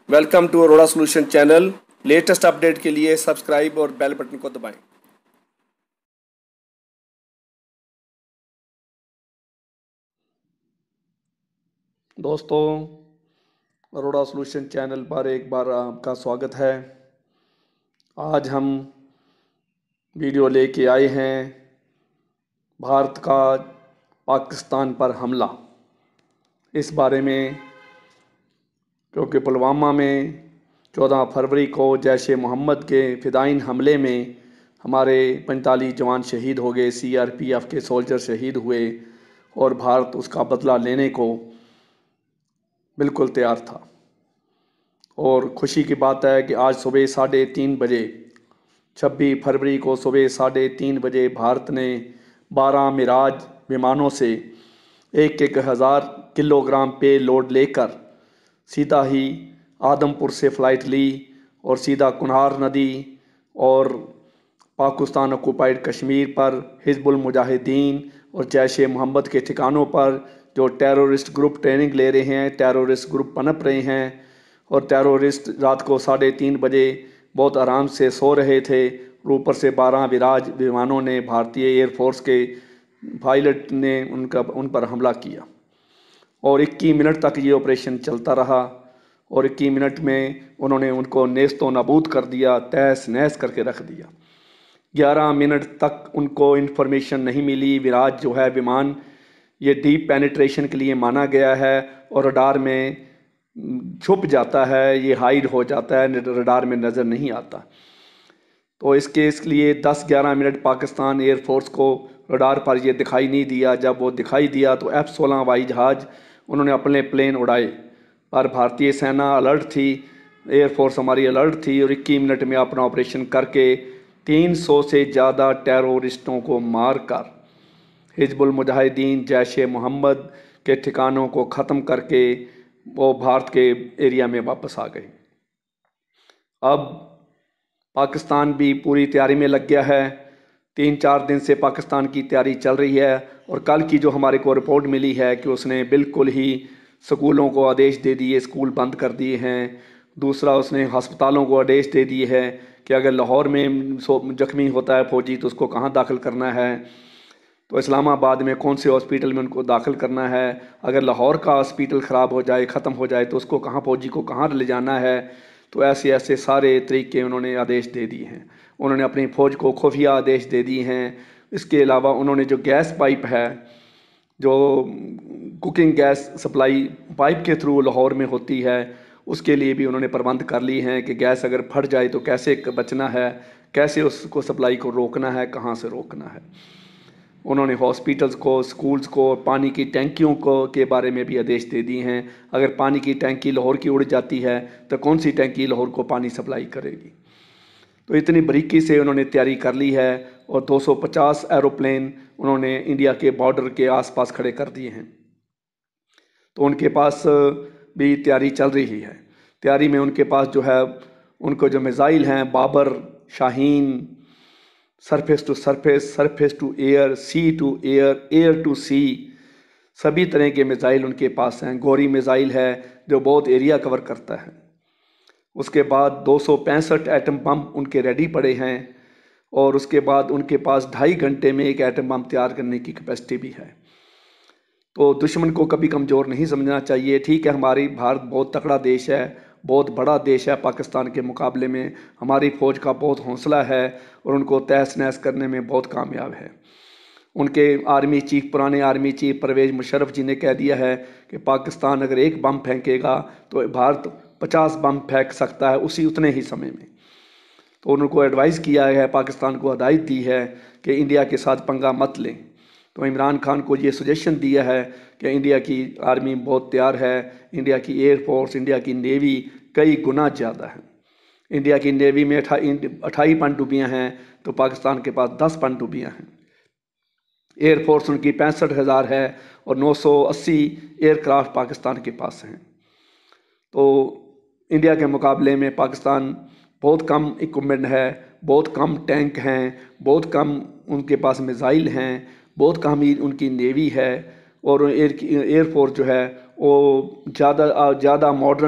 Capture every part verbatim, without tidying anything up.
Welcome to Arora solution channel. Latest update के लिए subscribe और बेल बटन को दबाएं। दोस्तों, अरोड़ा सॉल्यूशन चैनल पर एक बार आपका स्वागत है। आज हम वीडियो लेके आए हैं भारत का पाकिस्तान पर हमला। इस बारे में, क्योंकि पुलवामा में चौदह फरवरी को जैश ए मोहम्मद के फिदाइन हमले में हमारे पैंतालीस जवान शहीद हो गए, सी आर पी एफ के सोल्जर शहीद हुए और भारत उसका बदला लेने को बिल्कुल तैयार था। और खुशी की बात है कि आज सुबह साढ़े तीन बजे छब्बीस फरवरी को सुबह साढ़े तीन बजे भारत ने बारह मिराज विमानों से एक एक हज़ार किलोग्राम पे लोड लेकर सीधा ही आदमपुर से फ़्लाइट ली और सीधा कुनहार नदी और पाकिस्तान ऑक्युपाइड कश्मीर पर हिजबुल मुजाहिदीन और जैश ए मोहम्मद के ठिकानों पर जो टेररिस्ट ग्रुप ट्रेनिंग ले रहे हैं, टेररिस्ट ग्रुप पनप रहे हैं और टेररिस्ट रात को साढ़े तीन बजे बहुत आराम से सो रहे थे। ऊपर से बारह विराज विमानों ने, भारतीय एयरफोर्स के पायलट ने उनका उन पर हमला किया और इक्कीस मिनट तक ये ऑपरेशन चलता रहा और इक्कीस मिनट में उन्होंने उनको नेस्तो नाबूद कर दिया, तहस नहस करके रख दिया। ग्यारह मिनट तक उनको इन्फॉर्मेशन नहीं मिली। विराज जो है विमान, ये डीप पेनिट्रेशन के लिए माना गया है और रडार में छुप जाता है, ये हाइड हो जाता है, रडार में नज़र नहीं आता। तो इसके इसके लिए दस ग्यारह मिनट पाकिस्तान एयरफोर्स को रडार पर ये दिखाई नहीं दिया। जब वो दिखाई दिया तो एफ सोलह हवाई जहाज़ उन्होंने अपने प्लेन उड़ाए, पर भारतीय सेना अलर्ट थी, एयरफोर्स हमारी अलर्ट थी और इक्कीस मिनट में अपना ऑपरेशन करके तीन सौ से ज़्यादा टेररिस्टों को मार कर हिजबुल मुजाहिदीन जैश ए मोहम्मद के ठिकानों को ख़त्म करके वो भारत के एरिया में वापस आ गए। अब पाकिस्तान भी पूरी तैयारी में लग गया है। तीन चार दिन से पाकिस्तान की तैयारी चल रही है और कल की जो हमारे को रिपोर्ट मिली है कि उसने बिल्कुल ही स्कूलों को आदेश दे दिए, स्कूल बंद कर दिए हैं। दूसरा, उसने अस्पतालों को आदेश दे दिए है कि अगर लाहौर में जख्मी होता है फौजी तो उसको कहाँ दाखिल करना है, तो इस्लामाबाद में कौन से हॉस्पिटल में उनको दाखिल करना है। अगर लाहौर का हॉस्पिटल ख़राब हो जाए, ख़त्म हो जाए, तो उसको कहाँ फौजी को कहाँ ले जाना है। तो ऐसे ऐसे सारे तरीके उन्होंने आदेश दे दिए हैं। उन्होंने अपनी फ़ौज को खुफिया आदेश दे दिए हैं। इसके अलावा उन्होंने जो गैस पाइप है, जो कुकिंग गैस सप्लाई पाइप के थ्रू लाहौर में होती है, उसके लिए भी उन्होंने प्रबंध कर लिए हैं कि गैस अगर फट जाए तो कैसे बचना है, कैसे उसको सप्लाई को रोकना है, कहाँ से रोकना है। उन्होंने हॉस्पिटल्स को, स्कूल्स को, पानी की टैंकियों को के बारे में भी आदेश दे दिए हैं। अगर पानी की टैंकी लाहौर की उड़ जाती है तो कौन सी टैंकी लाहौर को पानी सप्लाई करेगी। तो इतनी बारीकी से उन्होंने तैयारी कर ली है और दो सौ पचास एरोप्लेन उन्होंने इंडिया के बॉर्डर के आसपास खड़े कर दिए हैं। तो उनके पास भी तैयारी चल रही है। तैयारी में उनके पास जो है, उनको जो मिसाइल हैं, Babur, Shaheen, surface to surface, surface to air, sea to air, air to sea, सभी तरह के मिसाइल उनके पास हैं। गोरी मिसाइल है जो बहुत एरिया कवर करता है। उसके बाद दो सौ पैंसठ एटम बम उनके रेडी पड़े हैं और उसके बाद उनके पास ढाई घंटे में एक एटम बम तैयार करने की कैपेसिटी भी है। तो दुश्मन को कभी कमज़ोर नहीं समझना चाहिए। ठीक है, हमारी भारत बहुत तगड़ा देश है, बहुत बड़ा देश है। पाकिस्तान के मुकाबले में हमारी फ़ौज का बहुत हौसला है और उनको तहस नहस करने में बहुत कामयाब है। उनके आर्मी चीफ, पुराने आर्मी चीफ परवेज़ मुशर्रफ जी ने कह दिया है कि पाकिस्तान अगर एक बम फेंकेगा तो भारत पचास बम फेंक सकता है उसी उतने ही समय में। तो उनको एडवाइस किया है, पाकिस्तान को हदायत दी है कि इंडिया के साथ पंगा मत लें। तो इमरान खान को ये सजेशन दिया है कि इंडिया की आर्मी बहुत तैयार है, इंडिया की एयरफोर्स, इंडिया की नेवी कई गुना ज़्यादा है। इंडिया की नेवी में अठाई पनडुब्बियाँ हैं तो पाकिस्तान के पास दस पनडुब्बियाँ हैं। एयरफोर्स उनकी पैंसठ हज़ार है और नौ सौ अस्सी एयरक्राफ्ट पाकिस्तान के पास हैं। तो इंडिया के मुकाबले में पाकिस्तान बहुत कम इक्विपमेंट है, बहुत कम टैंक हैं, बहुत कम उनके पास मिसाइल हैं, बहुत कम ही उनकी नेवी है और एयर एयरफोर्स जो है वो ज़्यादा ज़्यादा मॉडर्न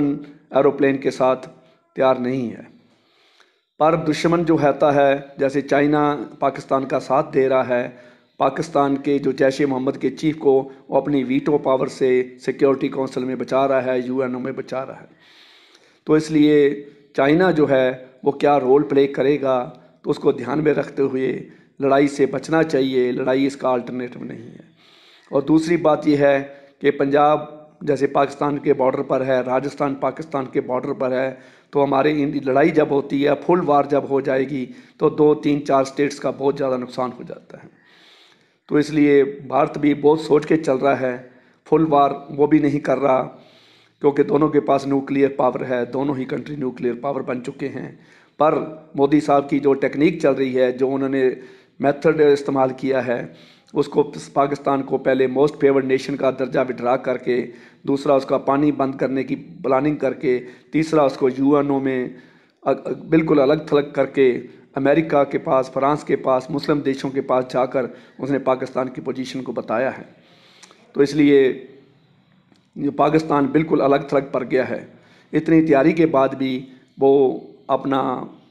एरोप्लेन के साथ तैयार नहीं है। पर दुश्मन जो रहता है, जैसे चाइना पाकिस्तान का साथ दे रहा है, पाकिस्तान के जो जैश ए मोहम्मद के चीफ को वो अपनी वीटो पावर से सिक्योरिटी काउंसिल में बचा रहा है, यूएनओ में बचा रहा है। तो इसलिए चाइना जो है वो क्या रोल प्ले करेगा, तो उसको ध्यान में रखते हुए लड़ाई से बचना चाहिए। लड़ाई इसका अल्टरनेटिव नहीं है। और दूसरी बात यह है कि पंजाब जैसे पाकिस्तान के बॉर्डर पर है, राजस्थान पाकिस्तान के बॉर्डर पर है, तो हमारे इन लड़ाई जब होती है, फुल वार जब हो जाएगी, तो दो तीन चार स्टेट्स का बहुत ज़्यादा नुकसान हो जाता है। तो इसलिए भारत भी बहुत सोच के चल रहा है। फुल वार वो भी नहीं कर रहा, क्योंकि दोनों के पास न्यूक्लियर पावर है, दोनों ही कंट्री न्यूक्लियर पावर बन चुके हैं। पर मोदी साहब की जो टेक्निक चल रही है, जो उन्होंने मेथड इस्तेमाल किया है, उसको पाकिस्तान को पहले मोस्ट फेवर्ड नेशन का दर्जा विड्रा करके, दूसरा उसका पानी बंद करने की प्लानिंग करके, तीसरा उसको यूएनओ में बिल्कुल अलग थलग करके, अमेरिका के पास, फ्रांस के पास, मुस्लिम देशों के पास जाकर उसने पाकिस्तान की पोजीशन को बताया है। तो इसलिए ये पाकिस्तान बिल्कुल अलग थलग पड़ गया है। इतनी तैयारी के बाद भी वो अपना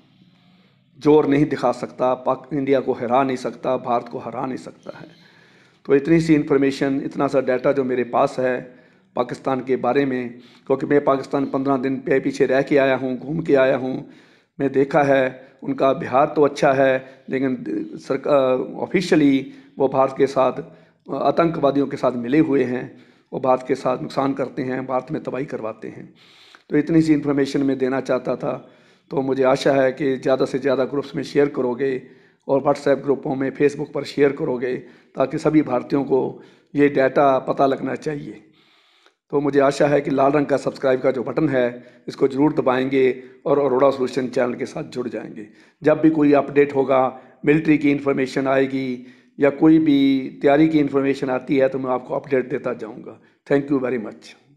जोर नहीं दिखा सकता, पाक इंडिया को हरा नहीं सकता, भारत को हरा नहीं सकता है। तो इतनी सी इन्फॉर्मेशन, इतना सा डाटा जो मेरे पास है पाकिस्तान के बारे में, क्योंकि मैं पाकिस्तान पंद्रह दिन पे पीछे रह के आया हूँ, घूम के आया हूँ, मैं देखा है उनका बिहार तो अच्छा है, लेकिन सरकार ऑफिशियली वो भारत के साथ आतंकवादियों के साथ मिले हुए हैं, वो भारत के साथ नुकसान करते हैं, भारत में तबाही करवाते हैं। तो इतनी सी इन्फॉर्मेशन मैं देना चाहता था। तो मुझे आशा है कि ज़्यादा से ज़्यादा ग्रुप्स में शेयर करोगे और व्हाट्सएप ग्रुपों में, फेसबुक पर शेयर करोगे, ताकि सभी भारतीयों को ये डाटा पता लगना चाहिए। तो मुझे आशा है कि लाल रंग का सब्सक्राइब का जो बटन है, इसको ज़रूर दबाएंगे और अरोड़ा सॉल्यूशन चैनल के साथ जुड़ जाएंगे। जब भी कोई अपडेट होगा, मिलिट्री की इन्फॉर्मेशन आएगी या कोई भी तैयारी की इन्फॉर्मेशन आती है, तो मैं आपको अपडेट देता जाऊंगा। Thank you very much.